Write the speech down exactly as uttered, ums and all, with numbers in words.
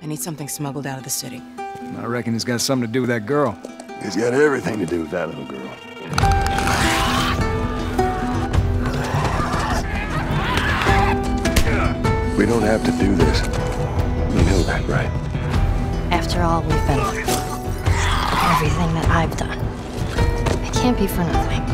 I need something smuggled out of the city. I reckon it's got something to do with that girl. It's got everything to do with that little girl. We don't have to do this. You know that, right? After all we've been through, everything that I've done, it can't be for nothing.